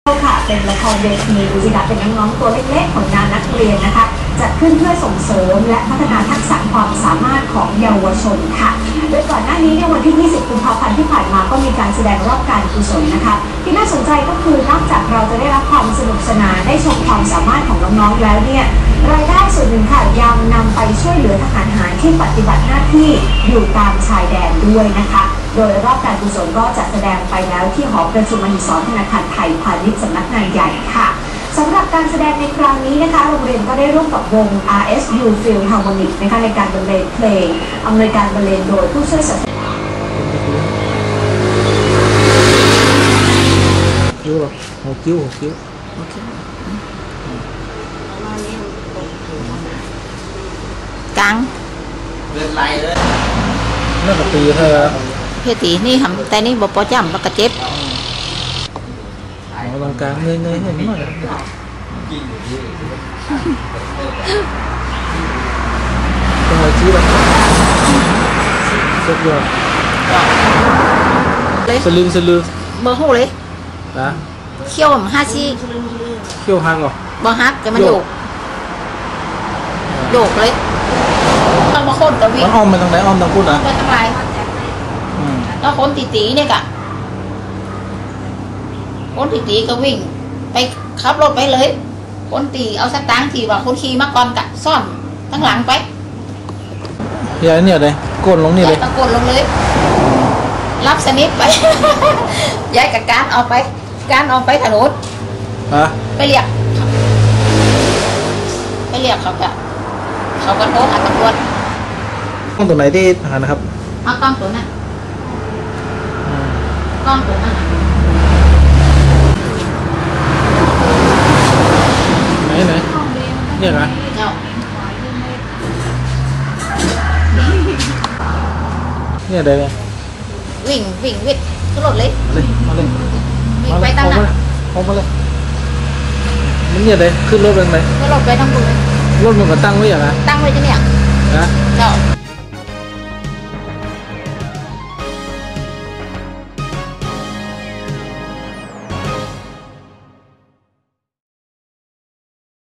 ค่ะเป็นละครเวทีดูสิคะเป็นน้องๆตัวเล็กๆของนักเรียนนะคะจัดขึ้นเพื่อส่งเสริมและพัฒนาทักษะความสามารถของเยาวชนค่ะโดยก่อนหน้านี้ในวันที่ 20 กุมภาพันธ์ที่ผ่านมาก็มีการแสดงรอบการกุศลนะคะที่น่าสนใจก็คือนอกจากเราจะได้รับความสนุกสนานได้ชมความสามารถของน้องๆแล้วเนี่ยรายได้ส่วนหนึ่งค่ะยังนำไปช่วยเหลือทหารหารที่ปฏิบัติหน้าที่อยู่ตามชายแดนด้วยนะคะโดยรอบการกุศลก็จัดแสดงไปแล้วที่หอประชุมมหิศรธนาคารไทยพาณิชย์สำนักงานใหญ่ค่ะสำหรับการแสดงในครั้งนี้นะคะโรงเรียนก็ได้ร่วมกับวง RSU Philharmonic นะคะในการบรรเลงเพลงอำนวยการบรรเลงโดยผู้ช่วยศาสตราจารย์คิ้วหรอหัวคิ้วกังเลือดไหลเลยน่ากระตือเธอเพตีนี่ทำแต่นี่บอกปอจำปากกระเจ็บตรงกลางเงยเห็นไหมต้องเอาชี้ไปสุดยอดสลึงเบอร์หูเลยนะเขี้ยวมัน5 ซี่เขี้ยวหักเหรอบ่ฮักแต่มันโยกเลยต้องมาคนกับวิ่งมันอ้อมไปทางไหนอ้อมทางพุทธนะไปทางไรแล้วคนตีเนี่ยกะคนตีก็วิ่งไปขับรถไปเลยคนตีเอาสตางค์ทีว่าคนขี่มาก่อนกะซ่อนทั้งหลังไปอย่าเนี่ยเลยโกนลงนี่เลยตะโกนลงเลยรับสนิทไปย้ายกับการออกไปถนนไปเรียกเขากะเขาก็โทรหาตำรวจกล้องตัวไหนที่หานะครับเอากล้องตัวนั้นกล้องตัวนั้นไหนเนี่ยนะเนี่ยได้เลยวิ่งก็รถเลยมาเลยวิ่งไปตั้งนั้นออกมาเลยมันเนี่ยได้ขึ้นรถเป็นไหมก็รถไปทั้งหมดเลยรถมันก็ตั้งไว้อย่างไรตั้งไว้ที่เนี่ยนะเจ้า